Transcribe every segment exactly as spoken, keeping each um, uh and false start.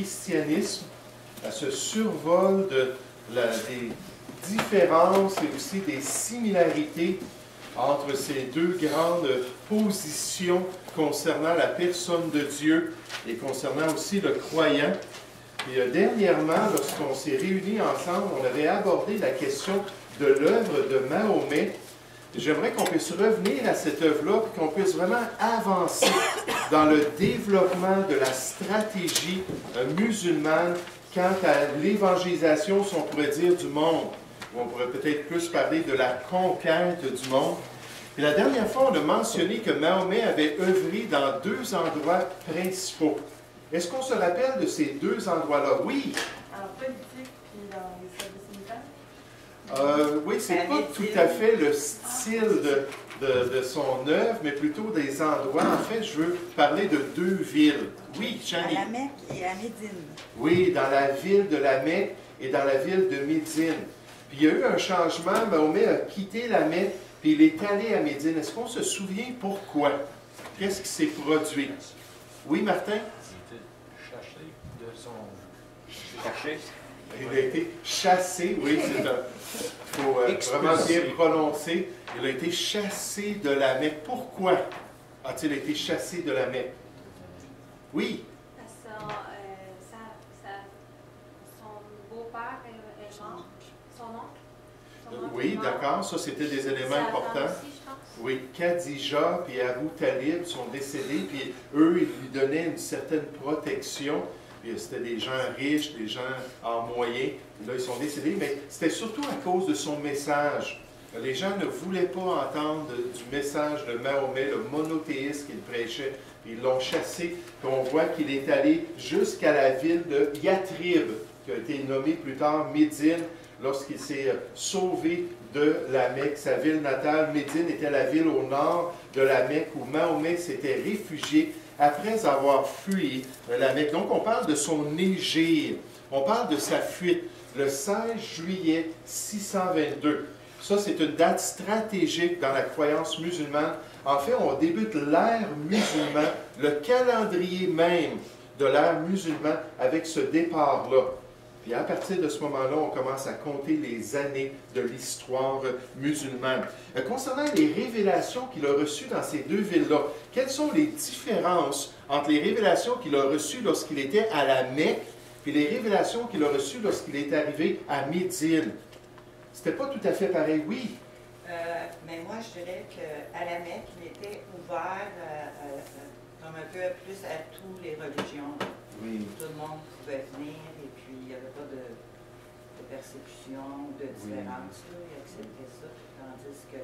christianisme, à ce survol de la, des différences et aussi des similarités entre ces deux grandes positions concernant la personne de Dieu et concernant aussi le croyant. Et euh, dernièrement, lorsqu'on s'est réunis ensemble, on avait abordé la question de l'œuvre de Mahomet. J'aimerais qu'on puisse revenir à cette œuvre-là, et qu'on puisse vraiment avancer dans le développement de la stratégie euh, musulmane quant à l'évangélisation, si on pourrait dire, du monde. On pourrait peut-être plus parler de la conquête du monde. Et la dernière fois, on a mentionné que Mahomet avait œuvré dans deux endroits principaux. Est-ce qu'on se rappelle de ces deux endroits-là? Oui. En politique, puis dans les services militaires? Euh, oui, c'est pas tout à fait le style de, de, de son œuvre, mais plutôt des endroits. En fait, je veux parler de deux villes. Oui, Chani. À la Mecque et à Médine. Oui, dans la ville de la Mecque et dans la ville de Médine. Puis il y a eu un changement. Mahomet a quitté la Mecque, puis il est allé à Médine. Est-ce qu'on se souvient pourquoi? Qu'est-ce qui s'est produit? Oui, Martin? Il était chassé de son... Caché. Il a été chassé, oui, c'est un... Il faut euh, vraiment bien prononcer. Il a été chassé de la Mecque. Pourquoi a-t-il été chassé de la Mecque? Oui. Parce que euh, ça, ça, son beau-père est, est mort. Son oncle. Son oncle Oui, est mort. d'accord. Ça, c'était des éléments Satan importants. aussi, je pense. Oui, Khadija et Abu Talib sont décédés, puis eux, ils lui donnaient une certaine protection. Puis c'était des gens riches, des gens en moyens. Là, ils sont décédés, mais c'était surtout à cause de son message. Les gens ne voulaient pas entendre du message de Mahomet, le monothéisme qu'il prêchait. Puis ils l'ont chassé. Puis on voit qu'il est allé jusqu'à la ville de Yatrib, qui a été nommée plus tard Médine, lorsqu'il s'est sauvé de la Mecque. Sa ville natale, Médine, était la ville au nord de la Mecque où Mahomet s'était réfugié après avoir fui la Mecque. Donc, on parle de son hégire. On parle de sa fuite, le seize juillet six cent vingt-deux. Ça, c'est une date stratégique dans la croyance musulmane. En fait, on débute l'ère musulmane, le calendrier même de l'ère musulmane avec ce départ-là. Puis à partir de ce moment-là, on commence à compter les années de l'histoire musulmane. Euh, concernant les révélations qu'il a reçues dans ces deux villes-là, quelles sont les différences entre les révélations qu'il a reçues lorsqu'il était à la Mecque et les révélations qu'il a reçues lorsqu'il est arrivé à Médine? C'était pas tout à fait pareil, oui. Euh, mais moi, je dirais qu'à la Mecque, il était ouvert euh, euh, comme un peu plus à toutes les religions. Oui. Tout le monde pouvait venir et puis il n'y avait pas de, de persécution, de différence. Oui. Là, il acceptait ça. Tandis que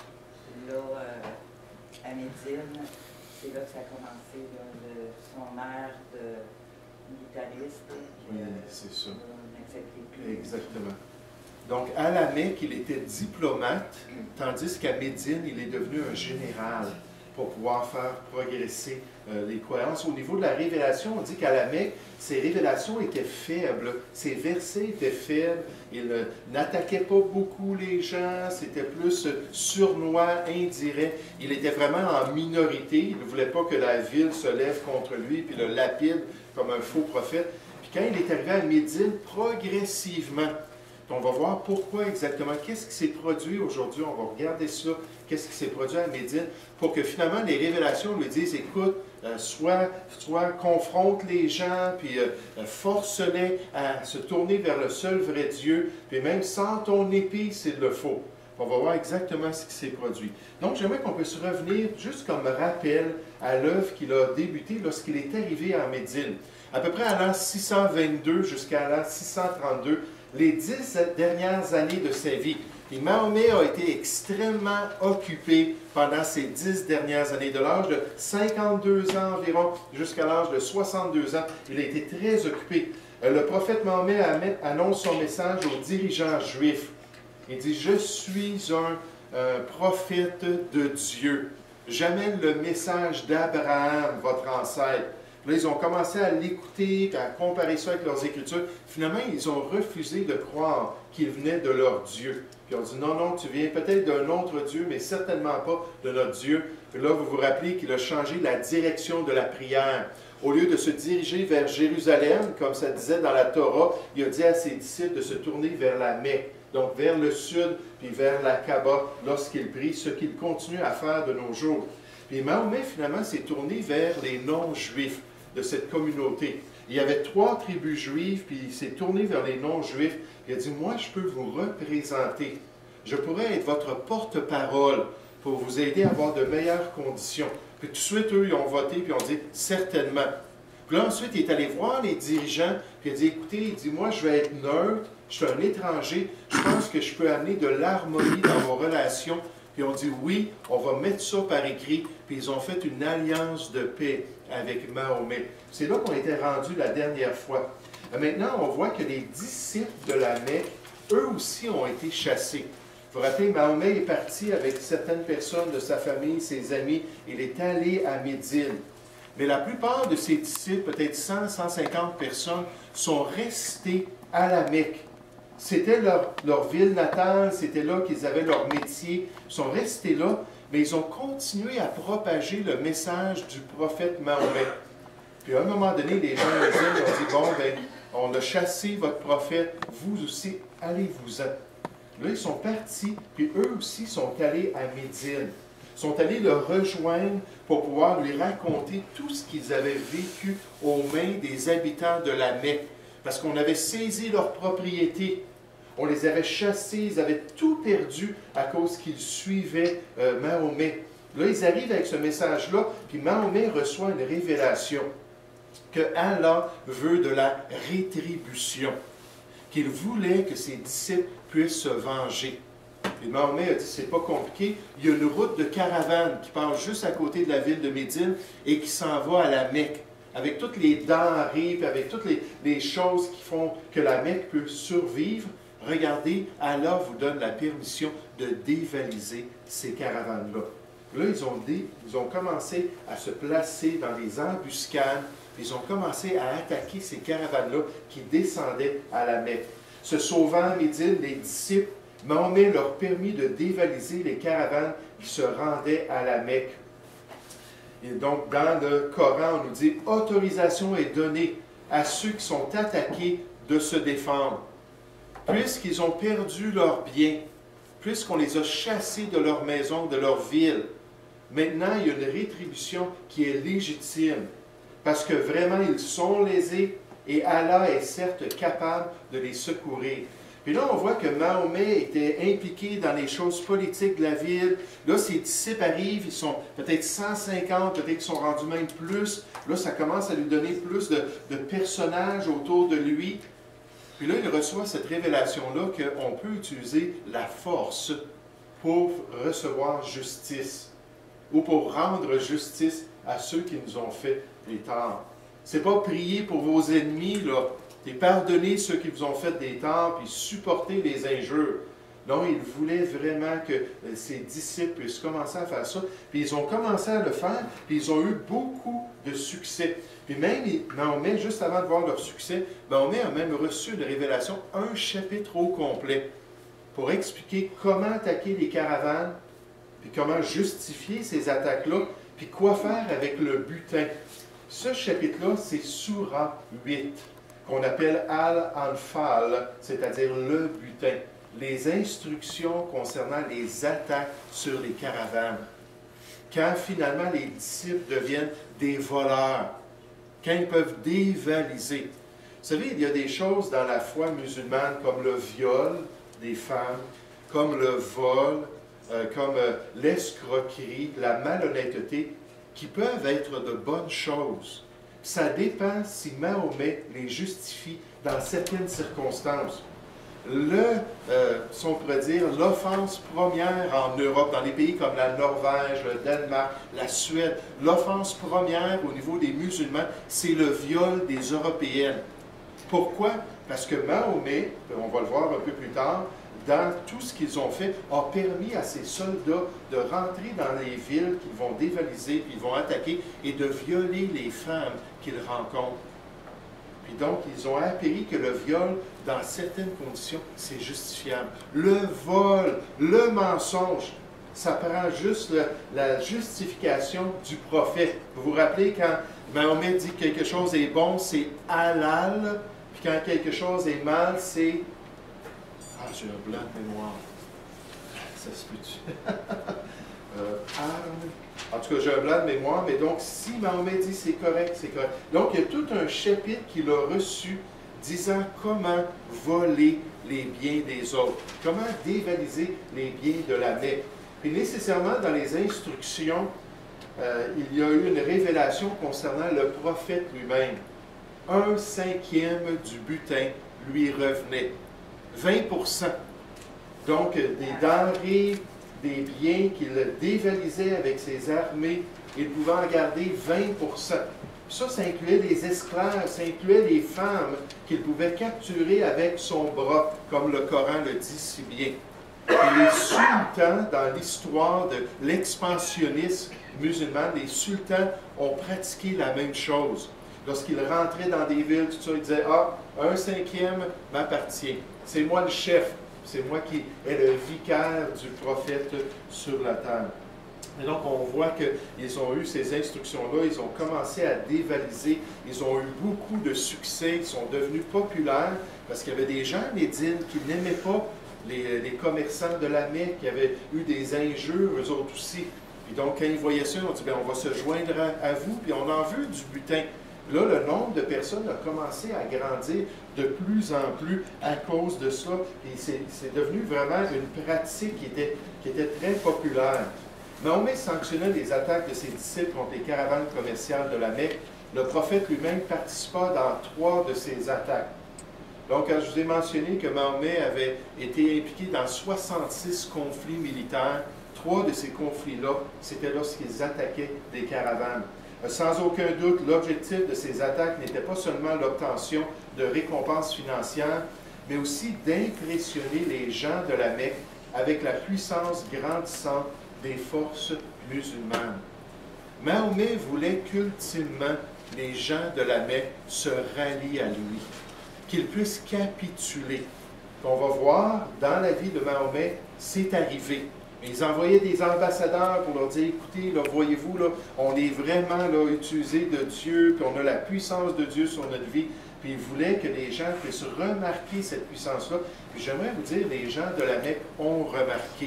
là, euh, à Médine, c'est là que ça a commencé, là, le, son air de militariste. Oui, c'est ça. N'acceptait plus. Exactement. Donc, à la Mecque, il était diplomate, tandis qu'à Médine, il est devenu un général pour pouvoir faire progresser euh, les croyances. Au niveau de la révélation, on dit qu'à la Mecque, ses révélations étaient faibles, ses versets étaient faibles, il euh, n'attaquait pas beaucoup les gens, c'était plus euh, sournois, indirect. Il était vraiment en minorité, il ne voulait pas que la ville se lève contre lui puis le lapide comme un faux prophète. Puis quand il est arrivé à Médine, progressivement, on va voir pourquoi exactement, qu'est-ce qui s'est produit aujourd'hui, on va regarder ça, qu'est-ce qui s'est produit à Médine, pour que finalement les révélations lui disent, écoute, euh, soit, soit confronte les gens, puis euh, force-les à se tourner vers le seul vrai Dieu, puis même sans ton épée s'il le faut. On va voir exactement ce qui s'est produit. Donc j'aimerais qu'on puisse revenir juste comme rappel à l'œuvre qu'il a débuté lorsqu'il est arrivé à Médine. À peu près à l'an six cent vingt-deux jusqu'à l'an six cent trente-deux, les dix dernières années de sa vie. Et Mahomet a été extrêmement occupé pendant ces dix dernières années, de l'âge de cinquante-deux ans environ jusqu'à l'âge de soixante-deux ans. Il a été très occupé. Le prophète Mahomet annonce son message aux dirigeants juifs. Il dit, « Je suis un euh, prophète de Dieu. J'amène le message d'Abraham, votre ancêtre. » Là, ils ont commencé à l'écouter, à comparer ça avec leurs Écritures. Finalement, ils ont refusé de croire qu'il venait de leur Dieu. Puis on dit, non, non, tu viens peut-être d'un autre Dieu, mais certainement pas de notre Dieu. Puis là, vous vous rappelez qu'il a changé la direction de la prière. Au lieu de se diriger vers Jérusalem, comme ça disait dans la Torah, il a dit à ses disciples de se tourner vers la Mecque, donc vers le sud, puis vers la Kaaba, lorsqu'il prie, ce qu'il continue à faire de nos jours. Puis Mahomet, finalement, s'est tourné vers les non-juifs de cette communauté. Il y avait trois tribus juives, puis il s'est tourné vers les non-juifs. Il a dit, moi, je peux vous représenter. Je pourrais être votre porte-parole pour vous aider à avoir de meilleures conditions. Puis tout de suite, eux, ils ont voté, puis ils ont dit, certainement. Puis là, ensuite, il est allé voir les dirigeants, puis il a dit, écoutez, il dit, moi, je vais être neutre, je suis un étranger, je pense que je peux amener de l'harmonie dans vos relations. Puis on dit, oui, on va mettre ça par écrit, puis ils ont fait une alliance de paix avec Mahomet. C'est là qu'on était rendu la dernière fois. Maintenant, on voit que les disciples de la Mecque, eux aussi ont été chassés. Vous vous rappelez, Mahomet est parti avec certaines personnes de sa famille, ses amis, il est allé à Médine. Mais la plupart de ses disciples, peut-être cent, cent cinquante personnes, sont restés à la Mecque. C'était leur, leur ville natale, c'était là qu'ils avaient leur métier. Ils sont restés là, mais ils ont continué à propager le message du prophète Mahomet. Puis à un moment donné, les gens de Médine ont dit, bon, ben, on a chassé votre prophète, vous aussi, allez-vous-en. Là, ils sont partis, puis eux aussi sont allés à Médine. Ils sont allés le rejoindre pour pouvoir lui raconter tout ce qu'ils avaient vécu aux mains des habitants de la Mecque. Parce qu'on avait saisi leurs propriétés, on les avait chassés, ils avaient tout perdu à cause qu'ils suivaient euh, Mahomet. Là, ils arrivent avec ce message-là, puis Mahomet reçoit une révélation que Allah veut de la rétribution, qu'il voulait que ses disciples puissent se venger. Et Mahomet a dit, c'est pas compliqué, il y a une route de caravane qui passe juste à côté de la ville de Médine et qui s'en va à la Mecque, avec toutes les denrées, puis avec toutes les, les choses qui font que la Mecque peut survivre. Regardez, Allah vous donne la permission de dévaliser ces caravanes-là. Là, ils ont, dit, ils ont commencé à se placer dans les embuscades, ils ont commencé à attaquer ces caravanes-là qui descendaient à la Mecque. Se sauvant à Médine, les disciples, Mahomet leur permit de dévaliser les caravanes qui se rendaient à la Mecque. Et donc, dans le Coran, on nous dit « Autorisation est donnée à ceux qui sont attaqués de se défendre. Puisqu'ils ont perdu leurs biens, puisqu'on les a chassés de leur maison, de leur ville, maintenant, il y a une rétribution qui est légitime. Parce que vraiment, ils sont lésés et Allah est certes capable de les secourir. » Puis là, on voit que Mahomet était impliqué dans les choses politiques de la ville. Là, ses disciples arrivent, ils sont peut-être cent cinquante, peut-être qu'ils sont rendus même plus. Là, ça commence à lui donner plus de, de personnages autour de lui. Puis là, il reçoit cette révélation-là qu'on peut utiliser la force pour recevoir justice ou pour rendre justice à ceux qui nous ont fait des torts. C'est pas prier pour vos ennemis, là. Et pardonner ceux qui vous ont fait des torts, puis supporter les injures. Non, il voulait vraiment que ses disciples puissent commencer à faire ça. Puis ils ont commencé à le faire, puis ils ont eu beaucoup de succès. Puis même, Mahomet, juste avant de voir leur succès, Mahomet a même reçu une révélation, un chapitre au complet, pour expliquer comment attaquer les caravanes, puis comment justifier ces attaques-là, puis quoi faire avec le butin. Ce chapitre-là, c'est Sourate huit. Qu'on appelle Al-Anfal, c'est-à-dire le butin, les instructions concernant les attaques sur les caravanes. Quand finalement les disciples deviennent des voleurs, quand ils peuvent dévaliser. Vous savez, il y a des choses dans la foi musulmane comme le viol des femmes, comme le vol, euh, comme euh, l'escroquerie, la malhonnêteté, qui peuvent être de bonnes choses. Ça dépend si Mahomet les justifie dans certaines circonstances. Le, euh, si on pourrait dire, l'offense première en Europe, dans les pays comme la Norvège, le Danemark, la Suède, l'offense première au niveau des musulmans, c'est le viol des Européennes. Pourquoi? Parce que Mahomet, on va le voir un peu plus tard, dans tout ce qu'ils ont fait, a permis à ces soldats de rentrer dans les villes qu'ils vont dévaliser, puis ils vont attaquer, et de violer les femmes qu'ils rencontrent. Puis donc, ils ont appris que le viol, dans certaines conditions, c'est justifiable. Le vol, le mensonge, ça prend juste le, la justification du prophète. Vous vous rappelez quand Mahomet dit que quelque chose est bon, c'est halal, puis quand quelque chose est mal, c'est... Ah, j'ai un blanc de mémoire. Ça se peut-tu? euh, arme. En tout cas, j'ai un blanc de mémoire, mais donc, si Mahomet dit c'est correct, c'est correct. Donc, il y a tout un chapitre qu'il a reçu disant comment voler les biens des autres, comment dévaliser les biens de la Mecque. Puis nécessairement, dans les instructions, euh, il y a eu une révélation concernant le prophète lui-même. Un cinquième du butin lui revenait. vingt pour cent. Donc, des denrées, des biens qu'il dévalisait avec ses armées, il pouvait en garder vingt pour cent. Ça, ça incluait les esclaves, ça incluait les femmes qu'il pouvait capturer avec son bras, comme le Coran le dit si bien. Et les sultans, dans l'histoire de l'expansionnisme musulman, les sultans ont pratiqué la même chose. Lorsqu'ils rentraient dans des villes, tout ça, ils disaient « Ah, un cinquième m'appartient. C'est moi le chef. C'est moi qui est le vicaire du prophète sur la terre. » Et donc, on voit qu'ils ont eu ces instructions-là, ils ont commencé à dévaliser, ils ont eu beaucoup de succès, ils sont devenus populaires parce qu'il y avait des gens, Médine, qui n'aimaient pas les, les commerçants de la Mecque, qui avaient eu des injures, eux autres aussi. Puis donc, quand ils voyaient ça, ils ont dit, bien, on va se joindre à, à vous, puis on en veut du butin. Là, le nombre de personnes a commencé à grandir de plus en plus à cause de ça, et c'est devenu vraiment une pratique qui était, qui était très populaire. Mahomet sanctionnait les attaques de ses disciples contre les caravanes commerciales de la Mecque. Le prophète lui-même participa dans trois de ces attaques. Donc, quand je vous ai mentionné que Mahomet avait été impliqué dans soixante-six conflits militaires, trois de ces conflits-là, c'était lorsqu'ils attaquaient des caravanes. Sans aucun doute, l'objectif de ces attaques n'était pas seulement l'obtention de récompenses financières, mais aussi d'impressionner les gens de la Mecque avec la puissance grandissante des forces musulmanes. Mahomet voulait qu'ultimement les gens de la Mecque se rallient à lui, qu'ils puissent capituler. On va voir, dans la vie de Mahomet, c'est arrivé. Ils envoyaient des ambassadeurs pour leur dire, écoutez, là, voyez-vous, là, on est vraiment là, utilisé de Dieu, puis on a la puissance de Dieu sur notre vie. Puis ils voulaient que les gens puissent remarquer cette puissance-là. Puis j'aimerais vous dire, les gens de la Mecque ont remarqué.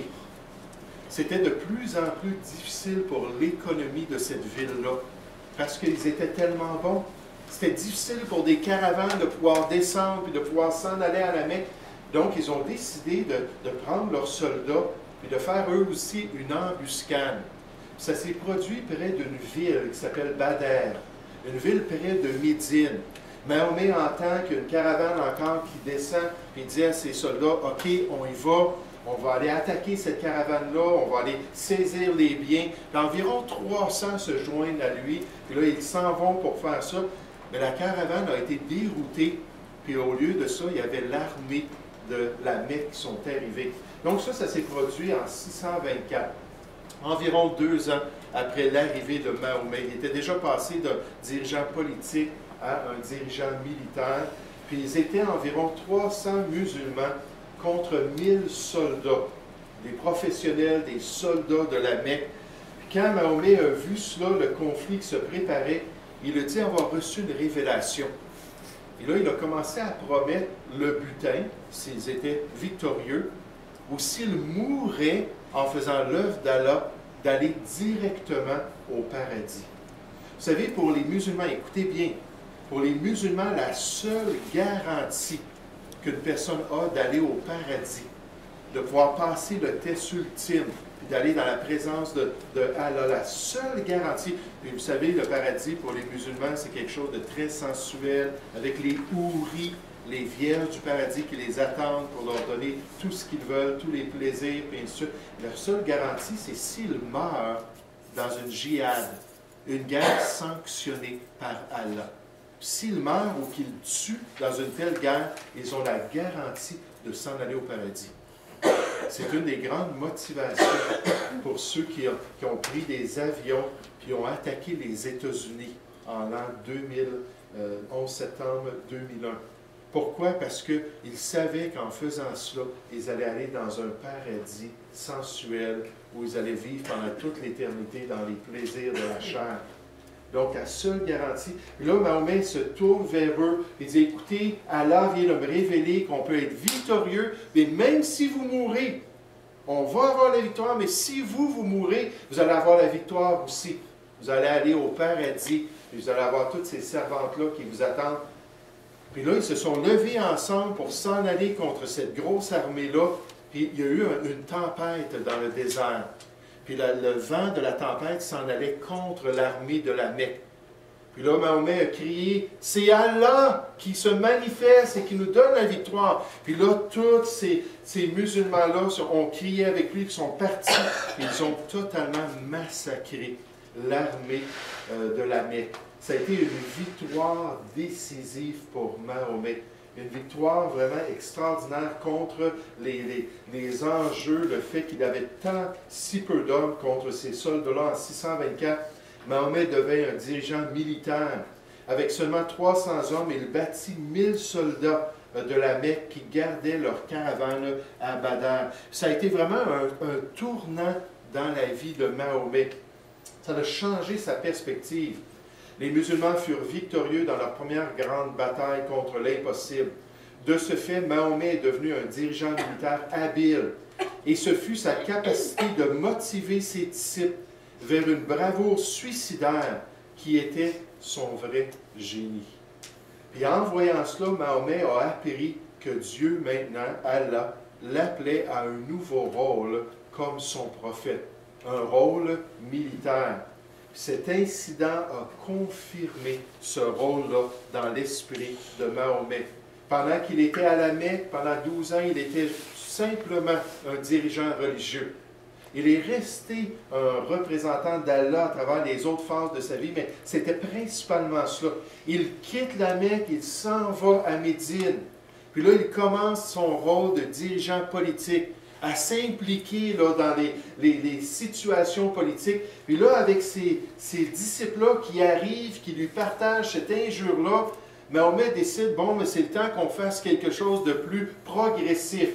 C'était de plus en plus difficile pour l'économie de cette ville-là, parce qu'ils étaient tellement bons. C'était difficile pour des caravanes de pouvoir descendre puis de pouvoir s'en aller à la Mecque. Donc, ils ont décidé de, de prendre leurs soldats et de faire eux aussi une embuscade. Ça s'est produit près d'une ville qui s'appelle Badr, une ville près de Médine. Mahomet entend qu'il y a une caravane encore qui descend, puis il dit à ses soldats, « OK, on y va. On va aller attaquer cette caravane-là, on va aller saisir les biens. » Puis environ trois cents se joignent à lui, puis là, ils s'en vont pour faire ça. Mais la caravane a été déroutée, puis au lieu de ça, il y avait l'armée de la Mecque qui sont arrivés. Donc ça, ça s'est produit en six cent vingt-quatre, environ deux ans après l'arrivée de Mahomet. Il était déjà passé d'un dirigeant politique à un dirigeant militaire, puis ils étaient environ trois cents musulmans contre mille soldats, des professionnels, des soldats de la Mecque. Puis quand Mahomet a vu cela, le conflit qui se préparait, il a dit avoir reçu une révélation. Et là, il a commencé à promettre le butin, s'ils étaient victorieux, ou s'ils mouraient en faisant l'œuvre d'Allah, d'aller directement au paradis. Vous savez, pour les musulmans, écoutez bien, pour les musulmans, la seule garantie qu'une personne a d'aller au paradis, de pouvoir passer le test ultime, puis d'aller dans la présence de, de Allah, la seule garantie. Et vous savez, le paradis pour les musulmans, c'est quelque chose de très sensuel, avec les houris, les vierges du paradis qui les attendent pour leur donner tout ce qu'ils veulent, tous les plaisirs, et ainsi de suite. La seule garantie, c'est s'ils meurent dans une djihad, une guerre sanctionnée par Allah. S'ils meurent ou qu'ils tuent dans une telle guerre, ils ont la garantie de s'en aller au paradis. C'est une des grandes motivations pour ceux qui ont, qui ont pris des avions qui ont attaqué les États-Unis en l'an deux mille, euh, onze septembre deux mille un. Pourquoi? Parce qu'ils savaient qu'en faisant cela, ils allaient aller dans un paradis sensuel où ils allaient vivre pendant toute l'éternité dans les plaisirs de la chair. Donc, la seule garantie. Puis là, Mahomet se tourne vers eux et dit, écoutez, Allah vient de me révéler qu'on peut être victorieux, mais même si vous mourrez, on va avoir la victoire, mais si vous, vous mourrez, vous allez avoir la victoire aussi. Vous allez aller au paradis, et vous allez avoir toutes ces servantes-là qui vous attendent. Puis là, ils se sont levés ensemble pour s'en aller contre cette grosse armée-là. Puis il y a eu un, une tempête dans le désert. Puis la, le vent de la tempête s'en allait contre l'armée de la Mecque. Puis là, Mahomet a crié, « C'est Allah qui se manifeste et qui nous donne la victoire. » Puis là, tous ces, ces musulmans-là ont crié avec lui, ils sont partis, et ils ont totalement massacré l'armée euh, de la Mecque. Ça a été une victoire décisive pour Mahomet. Une victoire vraiment extraordinaire contre les, les, les enjeux, le fait qu'il avait tant, si peu d'hommes contre ces soldats-là en six cent vingt-quatre. Mahomet devint un dirigeant militaire. Avec seulement trois cents hommes, il bâtit mille soldats de la Mecque qui gardaient leur caravane à Badr. Ça a été vraiment un, un tournant dans la vie de Mahomet. Ça a changé sa perspective. Les musulmans furent victorieux dans leur première grande bataille contre l'impossible. De ce fait, Mahomet est devenu un dirigeant militaire habile. Et ce fut sa capacité de motiver ses disciples vers une bravoure suicidaire qui était son vrai génie. Puis en voyant cela, Mahomet a appris que Dieu, maintenant, Allah, l'appelait à un nouveau rôle comme son prophète, un rôle militaire. Cet incident a confirmé ce rôle-là dans l'esprit de Mahomet. Pendant qu'il était à la Mecque, pendant douze ans, il était simplement un dirigeant religieux. Il est resté un représentant d'Allah à travers les autres phases de sa vie, mais c'était principalement cela. Il quitte la Mecque, il s'en va à Médine. Puis là, il commence son rôle de dirigeant politique, à s'impliquer là, dans les, les, les situations politiques. Puis là, avec ses, ses disciples-là qui arrivent, qui lui partagent cette injure-là, Mahomet décide, bon, mais c'est le temps qu'on fasse quelque chose de plus progressif.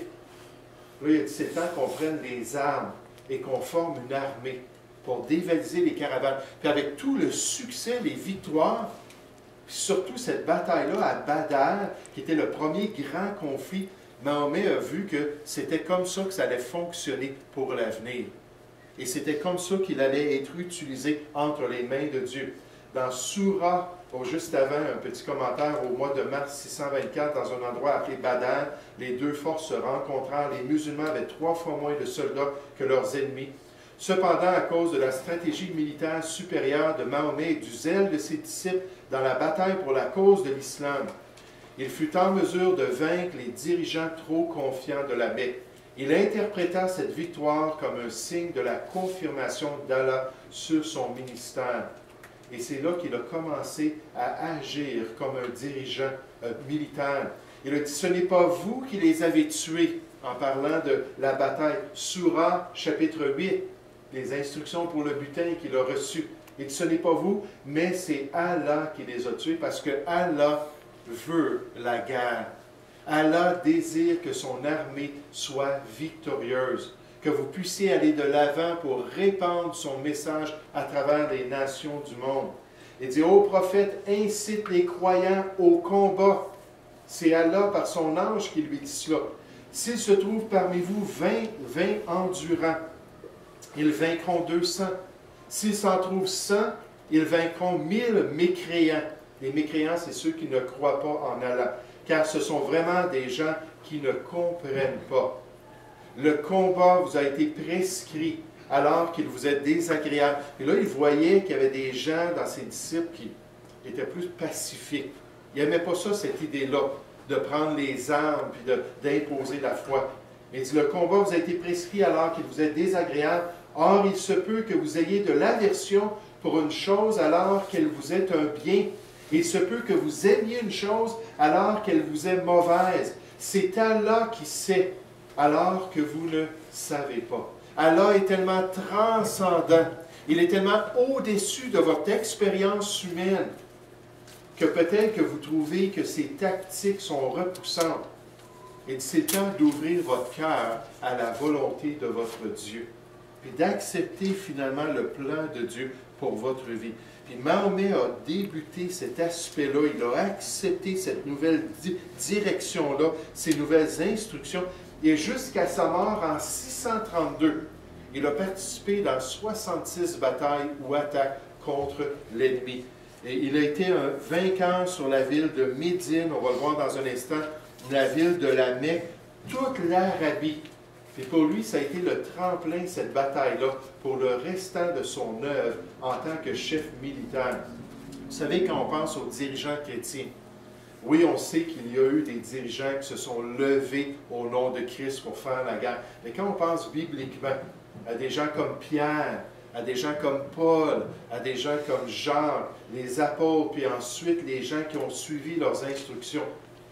Là, il a dit, c'est le temps qu'on prenne les armes et qu'on forme une armée pour dévaliser les caravanes. Puis avec tout le succès, les victoires, puis surtout cette bataille-là à Badr, qui était le premier grand conflit, Mahomet a vu que c'était comme ça que ça allait fonctionner pour l'avenir. Et c'était comme ça qu'il allait être utilisé entre les mains de Dieu. Dans Soura, au juste avant, un petit commentaire, au mois de mars six cent vingt-quatre, dans un endroit appelé Badr, les deux forces se rencontrèrent. Les musulmans avaient trois fois moins de soldats que leurs ennemis. Cependant, à cause de la stratégie militaire supérieure de Mahomet et du zèle de ses disciples dans la bataille pour la cause de l'islam, il fut en mesure de vaincre les dirigeants trop confiants de la Mecque. Il interpréta cette victoire comme un signe de la confirmation d'Allah sur son ministère. Et c'est là qu'il a commencé à agir comme un dirigeant euh, militaire. Il a dit, ce n'est pas vous qui les avez tués, en parlant de la bataille. Soura, chapitre huit, les instructions pour le butin qu'il a reçu. Il dit, ce n'est pas vous, mais c'est Allah qui les a tués, parce que Allah veut la guerre. Allah désire que son armée soit victorieuse, que vous puissiez aller de l'avant pour répandre son message à travers les nations du monde. Il dit, ô prophète, incite les croyants au combat. C'est Allah par son ange qui lui dit cela. S'il se trouve parmi vous vingt, vingt endurants, ils vaincront deux cents. S'il s'en trouve cent, ils vaincront mille mécréants. Les mécréants, c'est ceux qui ne croient pas en Allah, car ce sont vraiment des gens qui ne comprennent pas. Le combat vous a été prescrit alors qu'il vous est désagréable. Et là, il voyait qu'il y avait des gens dans ses disciples qui étaient plus pacifiques. Ils n'aimaient pas ça, cette idée-là, de prendre les armes et d'imposer la foi. Mais il dit, le combat vous a été prescrit alors qu'il vous est désagréable. Or, il se peut que vous ayez de l'aversion pour une chose alors qu'elle vous est un bien. Il se peut que vous aimiez une chose alors qu'elle vous est mauvaise. C'est Allah qui sait, alors que vous ne savez pas. Allah est tellement transcendant, il est tellement au-dessus de votre expérience humaine, que peut-être que vous trouvez que ces tactiques sont repoussantes. Et c'est le temps d'ouvrir votre cœur à la volonté de votre Dieu. puis d'accepter finalement le plan de Dieu pour votre vie. Puis Mahomet a débuté cet aspect-là, il a accepté cette nouvelle di direction-là, ces nouvelles instructions, et jusqu'à sa mort en six cent trente-deux, il a participé dans soixante-six batailles ou attaques contre l'ennemi. Et il a été un vainqueur sur la ville de Médine, on va le voir dans un instant, la ville de la Mecque, toute l'Arabie. Et pour lui, ça a été le tremplin, cette bataille-là, pour le restant de son œuvre en tant que chef militaire. Vous savez, quand on pense aux dirigeants chrétiens, oui, on sait qu'il y a eu des dirigeants qui se sont levés au nom de Christ pour faire la guerre. Mais quand on pense bibliquement à des gens comme Pierre, à des gens comme Paul, à des gens comme Jean, les apôtres, puis ensuite les gens qui ont suivi leurs instructions,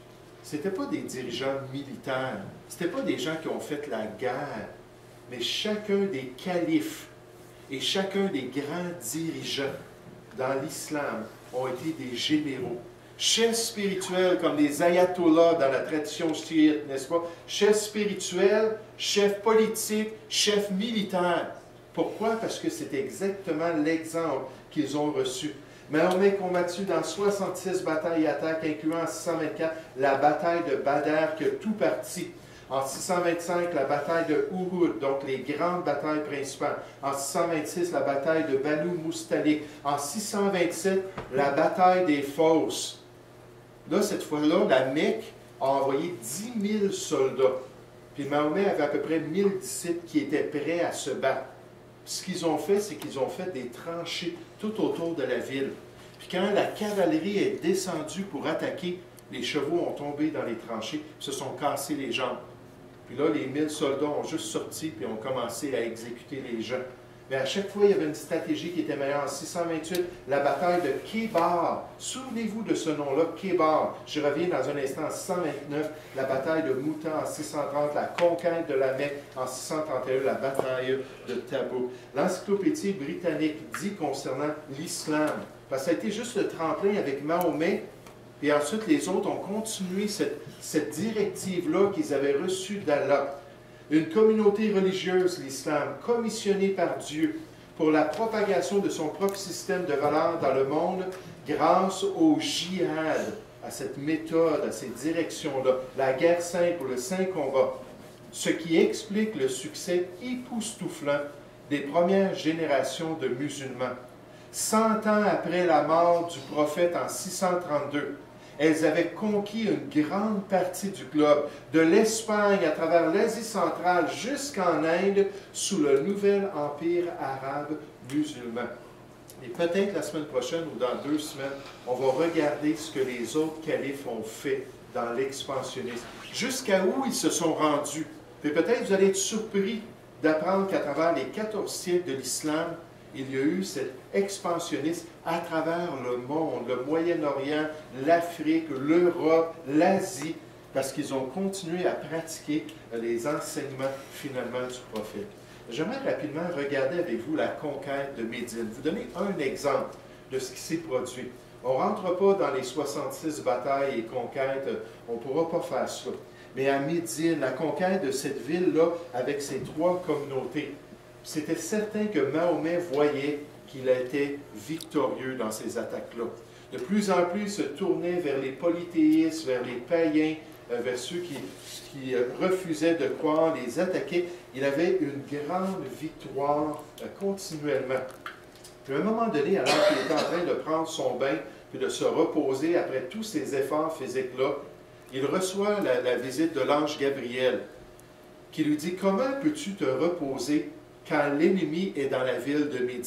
ce n'étaient pas des dirigeants militaires, ce n'étaient pas des gens qui ont fait la guerre, mais chacun des califes et chacun des grands dirigeants dans l'islam ont été des généraux. Chefs spirituels comme les ayatollahs dans la tradition chiite, n'est-ce pas? Chefs spirituels, chefs politiques, chefs militaires. Pourquoi? Parce que c'est exactement l'exemple qu'ils ont reçu. Mahomet combattu dans soixante-six batailles et attaques, incluant en six cent vingt-quatre la bataille de Badr qui a tout parti. En six cent vingt-cinq, la bataille de Uhud, donc les grandes batailles principales. En six cent vingt-six, la bataille de Banu Mustalik. En six cent vingt-sept, la bataille des Fosses. Là, cette fois-là, la Mecque a envoyé dix mille soldats. Puis Mahomet avait à peu près mille disciples qui étaient prêts à se battre. Ce qu'ils ont fait, c'est qu'ils ont fait des tranchées tout autour de la ville. Puis quand la cavalerie est descendue pour attaquer, les chevaux ont tombé dans les tranchées, se sont cassés les jambes. Puis là, les mille soldats ont juste sorti, puis ont commencé à exécuter les gens. Mais à chaque fois, il y avait une stratégie qui était meilleure. En six cent vingt-huit, la bataille de Kébar. Souvenez-vous de ce nom-là, Kébar. Je reviens dans un instant en six cent vingt-neuf, la bataille de Mouta en six cent trente, la conquête de la Mecque en six cent trente et un, la bataille de Tabouk. L'encyclopédie britannique dit concernant l'islam, parce que ça a été juste le tremplin avec Mahomet, et ensuite les autres ont continué cette, cette directive-là qu'ils avaient reçue d'Allah. Une communauté religieuse, l'islam, commissionnée par Dieu pour la propagation de son propre système de valeurs dans le monde grâce au djihad, à cette méthode, à ces directions-là, la guerre sainte ou le saint combat, ce qui explique le succès époustouflant des premières générations de musulmans. Cent ans après la mort du prophète en six cent trente-deux, elles avaient conquis une grande partie du globe, de l'Espagne à travers l'Asie centrale jusqu'en Inde, sous le nouvel empire arabe musulman. Et peut-être la semaine prochaine ou dans deux semaines, on va regarder ce que les autres califes ont fait dans l'expansionnisme. Jusqu'à où ils se sont rendus. Et peut-être vous allez être surpris d'apprendre qu'à travers les quatorze siècles de l'islam, il y a eu cet expansionnisme à travers le monde, le Moyen-Orient, l'Afrique, l'Europe, l'Asie, parce qu'ils ont continué à pratiquer les enseignements finalement du prophète. J'aimerais rapidement regarder avec vous la conquête de Médine. Vous donner un exemple de ce qui s'est produit. On ne rentre pas dans les soixante-six batailles et conquêtes, on ne pourra pas faire cela. Mais à Médine, la conquête de cette ville-là, avec ses trois communautés, c'était certain que Mahomet voyait qu'il était victorieux dans ces attaques-là. De plus en plus, il se tournait vers les polythéistes, vers les païens, vers ceux qui, qui refusaient de croire, les attaquaient. Il avait une grande victoire continuellement. Puis à un moment donné, alors qu'il était en train de prendre son bain, puis de se reposer après tous ces efforts physiques-là, il reçoit la, la visite de l'ange Gabriel, qui lui dit « Comment peux-tu te reposer quand l'ennemi est dans la ville de Médine? »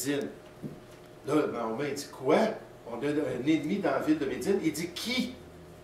Là, Mahomet dit « Quoi? On a un ennemi dans la ville de Médine? » Il dit « Qui? »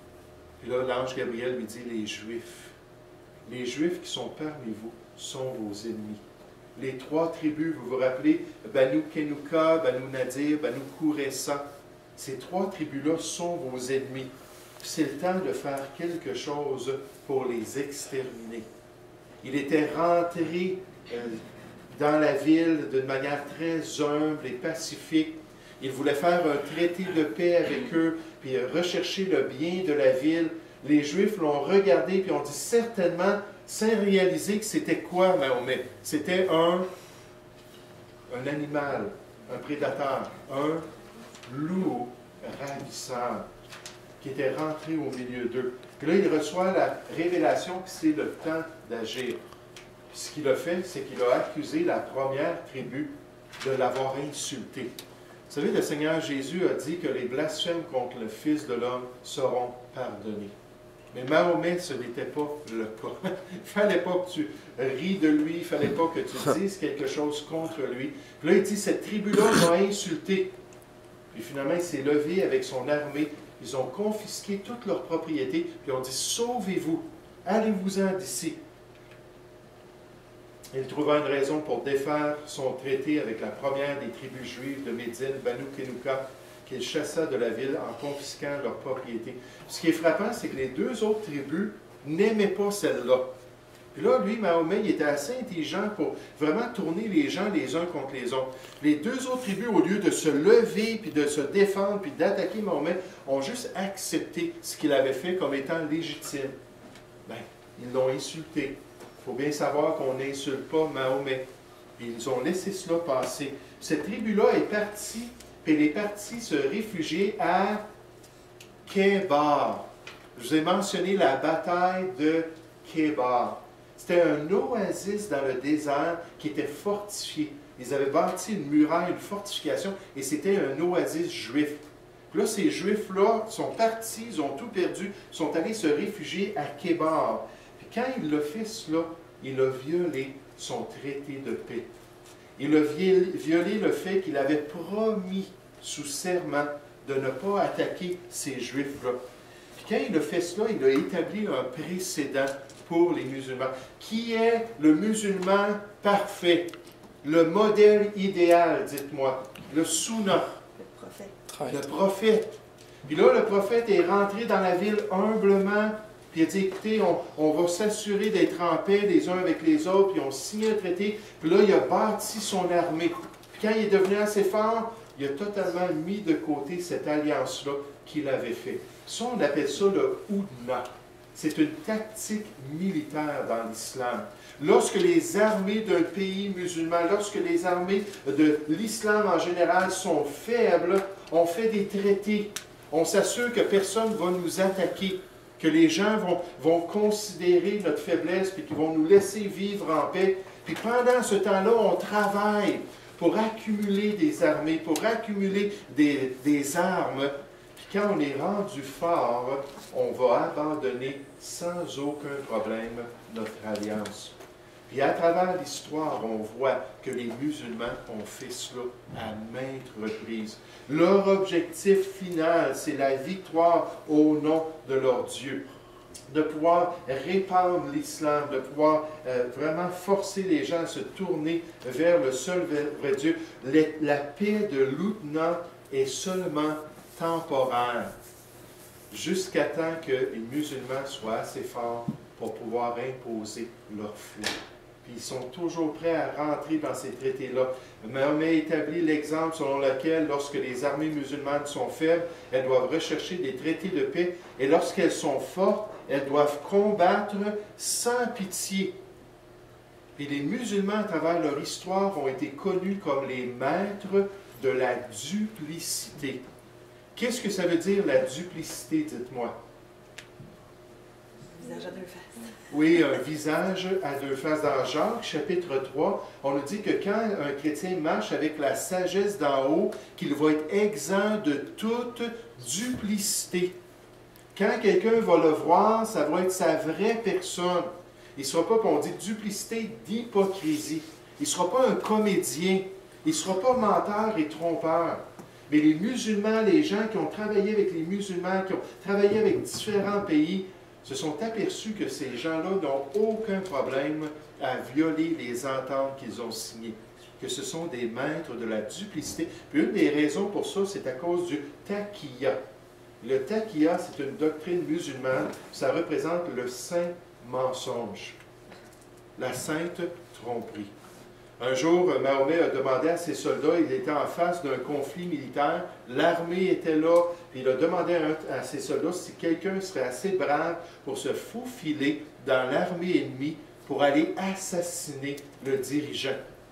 Puis là, l'ange Gabriel lui dit « Les Juifs. Les Juifs qui sont parmi vous sont vos ennemis. » Les trois tribus, vous vous rappelez, Banu Kenuka, Banu Nadir, Banu Kouressa, ces trois tribus-là sont vos ennemis. C'est le temps de faire quelque chose pour les exterminer. Il était rentré euh, dans la ville d'une manière très humble et pacifique. Il voulait faire un traité de paix avec eux, puis rechercher le bien de la ville. Les Juifs l'ont regardé, puis ont dit certainement, sans réaliser que c'était quoi Mahomet. C'était un un animal, un prédateur, un loup ravisseur qui était rentré au milieu d'eux. Puis là, il reçoit la révélation que c'est le temps d'agir. Puis ce qu'il a fait, c'est qu'il a accusé la première tribu de l'avoir insulté. Vous savez, le Seigneur Jésus a dit que les blasphèmes contre le Fils de l'homme seront pardonnés. Mais Mahomet, ce n'était pas le cas. Il ne fallait pas que tu ris de lui, il ne fallait pas que tu dises quelque chose contre lui. Puis là, il dit, cette tribu-là m'a insulté. Puis finalement, il s'est levé avec son armée. Ils ont confisqué toutes leurs propriétés, puis ont dit, sauvez-vous, allez-vous-en d'ici. Il trouva une raison pour défaire son traité avec la première des tribus juives de Médine, Banu Kenuka, qu'il chassa de la ville en confisquant leurs propriétés. Ce qui est frappant, c'est que les deux autres tribus n'aimaient pas celle-là. Puis là, lui, Mahomet, il était assez intelligent pour vraiment tourner les gens les uns contre les autres. Les deux autres tribus, au lieu de se lever, puis de se défendre, puis d'attaquer Mahomet, ont juste accepté ce qu'il avait fait comme étant légitime. Bien, ils l'ont insulté. Il faut bien savoir qu'on n'insulte pas Mahomet. Puis ils ont laissé cela passer. Cette tribu-là est partie, puis elle est partie se réfugier à Kébar. Je vous ai mentionné la bataille de Kébar. C'était un oasis dans le désert qui était fortifié. Ils avaient bâti une muraille, une fortification, et c'était un oasis juif. Puis là, ces Juifs-là sont partis, ils ont tout perdu, sont allés se réfugier à Kébar. Puis quand il a fait cela, il a violé son traité de paix. Il a violé le fait qu'il avait promis sous serment de ne pas attaquer ces Juifs-là. Puis quand il a fait cela, il a établi un précédent pour les musulmans. Qui est le musulman parfait? Le modèle idéal, dites-moi. Le Sunna. Le prophète. Le prophète. Puis là, le prophète est rentré dans la ville humblement, puis il a dit, écoutez, on, on va s'assurer d'être en paix les uns avec les autres, puis on signe un traité. Puis là, il a bâti son armée. Puis quand il est devenu assez fort, il a totalement mis de côté cette alliance-là qu'il avait faite. Ça, on appelle ça le Houdna. C'est une tactique militaire dans l'islam. Lorsque les armées d'un pays musulman, lorsque les armées de l'islam en général sont faibles, on fait des traités. On s'assure que personne ne va nous attaquer, que les gens vont, vont considérer notre faiblesse et qu'ils vont nous laisser vivre en paix. Puis pendant ce temps-là, on travaille pour accumuler des armées, pour accumuler des, des armes. Puis quand on est rendu fort, on va abandonner sans aucun problème notre alliance. Puis à travers l'histoire, on voit que les musulmans ont fait cela à maintes reprises. Leur objectif final, c'est la victoire au nom de leur Dieu. De pouvoir répandre l'islam, de pouvoir euh, vraiment forcer les gens à se tourner vers le seul vrai Dieu. Les, la paix de l'Houdna est seulement temporaire, jusqu'à temps que les musulmans soient assez forts pour pouvoir imposer leur foi. Puis ils sont toujours prêts à rentrer dans ces traités-là. Mahomet établit l'exemple selon lequel, lorsque les armées musulmanes sont faibles, elles doivent rechercher des traités de paix, et lorsqu'elles sont fortes, elles doivent combattre sans pitié. Puis les musulmans, à travers leur histoire, ont été connus comme les maîtres de la duplicité. Qu'est-ce que ça veut dire, la duplicité, dites-moi? Visage à deux faces. Oui, un visage à deux faces. Dans Jacques, chapitre trois, on nous dit que quand un chrétien marche avec la sagesse d'en haut, qu'il va être exempt de toute duplicité. Quand quelqu'un va le voir, ça va être sa vraie personne. Il ne sera pas, on dit duplicité d'hypocrisie. Il ne sera pas un comédien. Il ne sera pas menteur et trompeur. Mais les musulmans, les gens qui ont travaillé avec les musulmans, qui ont travaillé avec différents pays, se sont aperçus que ces gens-là n'ont aucun problème à violer les ententes qu'ils ont signées, que ce sont des maîtres de la duplicité. Puis une des raisons pour ça, c'est à cause du taqiyya. Le taqiyya, c'est une doctrine musulmane, ça représente le saint mensonge, la sainte tromperie. Un jour, Mahomet a demandé à ses soldats, il était en face d'un conflit militaire, l'armée était là, puis il a demandé à, à ses soldats si quelqu'un serait assez brave pour se faufiler dans l'armée ennemie pour aller assassiner le dirigeant.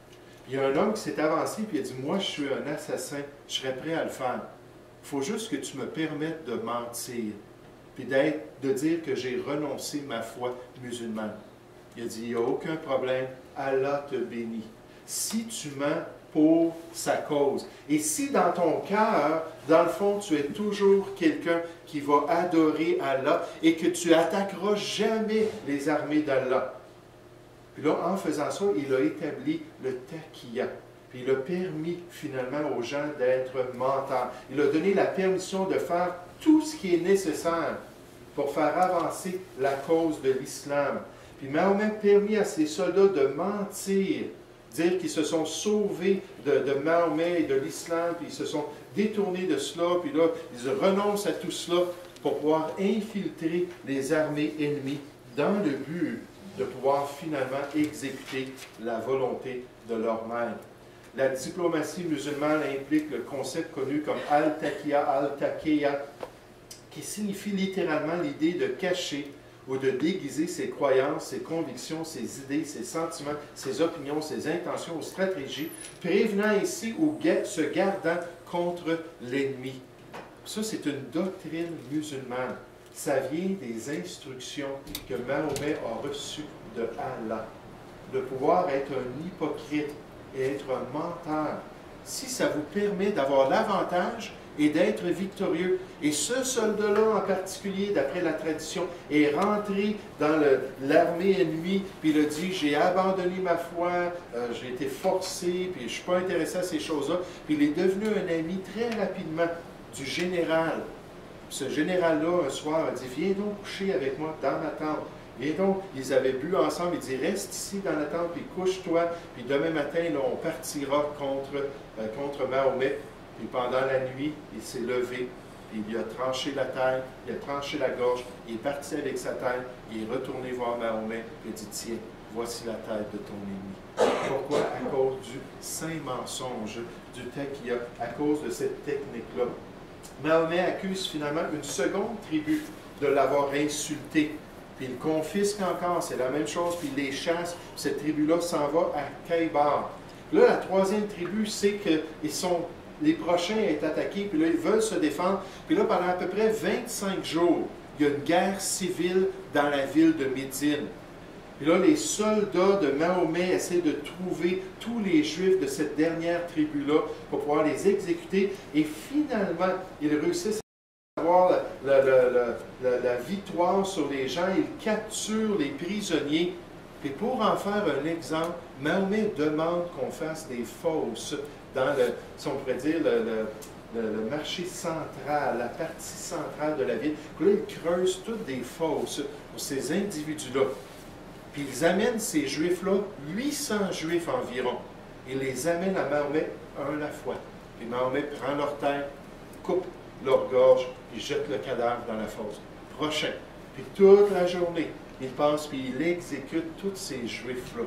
Il y a un homme qui s'est avancé et il a dit, moi, je suis un assassin, je serais prêt à le faire. Il faut juste que tu me permettes de mentir, puis d'être, de dire que j'ai renoncé ma foi musulmane. Il a dit, il n'y a aucun problème, Allah te bénit. Si tu mens pour sa cause, et si dans ton cœur, dans le fond, tu es toujours quelqu'un qui va adorer Allah et que tu attaqueras jamais les armées d'Allah. Puis là, en faisant ça, il a établi le taqiyya. Puis il a permis finalement aux gens d'être menteurs. Il a donné la permission de faire tout ce qui est nécessaire pour faire avancer la cause de l'islam. Puis Mahomet a permis à ses soldats de mentir, dire qu'ils se sont sauvés de, de Mahomet et de l'islam, puis ils se sont détournés de cela, puis là, ils renoncent à tout cela pour pouvoir infiltrer les armées ennemies dans le but de pouvoir finalement exécuter la volonté de leur maître. La diplomatie musulmane implique le concept connu comme al-taqiyya, al-taqiyya, qui signifie littéralement l'idée de cacher ou de déguiser ses croyances, ses convictions, ses idées, ses sentiments, ses opinions, ses intentions ou stratégies, prévenant ainsi ou se gardant contre l'ennemi. Ça, c'est une doctrine musulmane. Ça vient des instructions que Mahomet a reçues de Allah. De pouvoir être un hypocrite et être un menteur. Si ça vous permet d'avoir l'avantage et d'être victorieux. Et ce soldat-là en particulier, d'après la tradition, est rentré dans l'armée ennemie, puis il a dit, j'ai abandonné ma foi, euh, j'ai été forcé, puis je ne suis pas intéressé à ces choses-là. Puis il est devenu un ami très rapidement du général. Ce général-là, un soir, a dit, viens donc coucher avec moi dans ma tente. Viens donc, ils avaient bu ensemble, il dit, reste ici dans la tente, puis couche-toi, puis demain matin, là, on partira contre, euh, contre Mahomet. Puis pendant la nuit, il s'est levé, puis il lui a tranché la tête, il a tranché la gorge, il est parti avec sa tête, il est retourné voir Mahomet, puis il a dit, tiens, voici la tête de ton ennemi. Pourquoi? À cause du saint mensonge, du taqiyya, à cause de cette technique-là. Mahomet accuse finalement une seconde tribu de l'avoir insulté. Puis il confisque encore, c'est la même chose, puis il les chasse. Cette tribu-là s'en va à Khaybar. Là, la troisième tribu sait qu'ils sont, les prochains à être attaqués, puis là, ils veulent se défendre. Puis là, pendant à peu près vingt-cinq jours, il y a une guerre civile dans la ville de Médine. Puis là, les soldats de Mahomet essaient de trouver tous les Juifs de cette dernière tribu-là pour pouvoir les exécuter. Et finalement, ils réussissent à avoir la, la, la, la, la victoire sur les gens. Ils capturent les prisonniers. Et pour en faire un exemple, Mahomet demande qu'on fasse des fosses dans le, si on pourrait dire, le, le, le, le marché central, la partie centrale de la ville. Puis là, ils creusent toutes des fosses pour ces individus-là. Puis ils amènent ces Juifs-là, huit cents Juifs environ. Ils les amènent à Mahomet un à la fois. Puis Mahomet prend leur tête, coupe leur gorge, puis jette le cadavre dans la fosse. Prochain. Puis toute la journée, il passe, puis il exécute tous ces Juifs-là.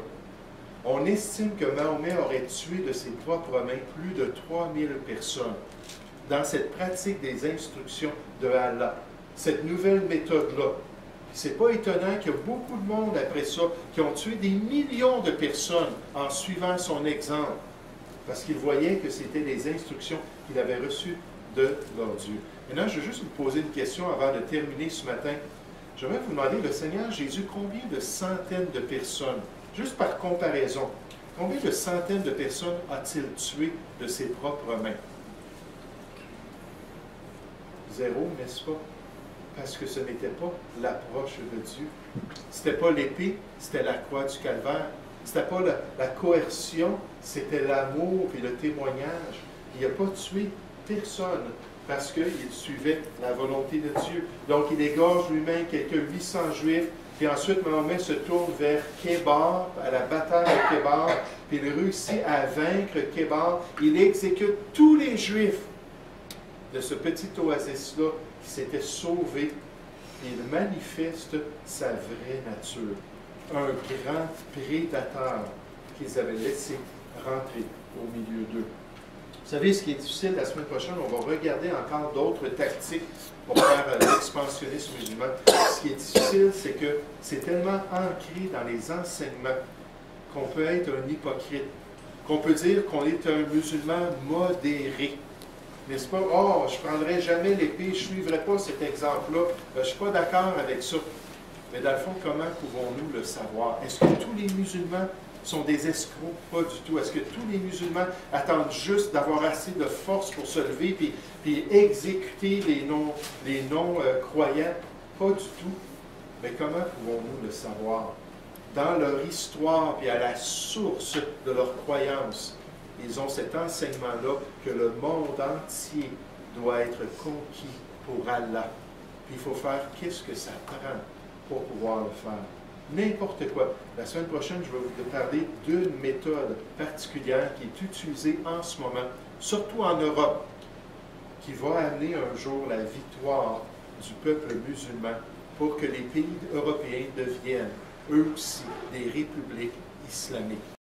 On estime que Mahomet aurait tué de ses propres mains plus de trois mille personnes dans cette pratique des instructions de Allah. Cette nouvelle méthode-là. C'est pas étonnant qu'il y a beaucoup de monde après ça qui ont tué des millions de personnes en suivant son exemple. Parce qu'ils voyaient que c'était les instructions qu'il avait reçues de leur Dieu. Maintenant, je vais juste vous poser une question avant de terminer ce matin. J'aimerais vous demander, le Seigneur Jésus, combien de centaines de personnes, juste par comparaison, combien de centaines de personnes a-t-il tué de ses propres mains? Zéro, n'est-ce pas? Parce que ce n'était pas l'approche de Dieu. Ce n'était pas l'épée, c'était la croix du calvaire. Ce n'était pas la, la coercion, c'était l'amour et le témoignage. Il n'a pas tué personne parce qu'il suivait la volonté de Dieu. Donc il égorge lui-même quelques huit cents Juifs, puis ensuite Mahomet se tourne vers Khaybar, à la bataille de Khaybar, puis il réussit à vaincre Khaybar. Il exécute tous les Juifs de ce petit oasis-là qui s'était sauvé. Il manifeste sa vraie nature. Un grand prédateur qu'ils avaient laissé rentrer au milieu d'eux. Vous savez, ce qui est difficile, la semaine prochaine, on va regarder encore d'autres tactiques pour faire euh, l'expansionnisme musulman. Ce qui est difficile, c'est que c'est tellement ancré dans les enseignements qu'on peut être un hypocrite, qu'on peut dire qu'on est un musulman modéré. N'est-ce pas? Oh, je ne prendrai jamais l'épée, je ne suivrai pas cet exemple-là. Je ne suis pas d'accord avec ça. Mais dans le fond, comment pouvons-nous le savoir? Est-ce que tous les musulmans sont des escrocs? Pas du tout. Est-ce que tous les musulmans attendent juste d'avoir assez de force pour se lever puis, puis exécuter les non, les non-croyants? Pas du tout. Mais comment pouvons-nous le savoir? Dans leur histoire et à la source de leur croyance, ils ont cet enseignement-là que le monde entier doit être conquis pour Allah. Puis il faut faire qu'est-ce que ça prend pour pouvoir le faire. N'importe quoi. La semaine prochaine, je vais vous parler d'une méthode particulière qui est utilisée en ce moment, surtout en Europe, qui va amener un jour la victoire du peuple musulman pour que les pays européens deviennent, eux aussi, des républiques islamiques.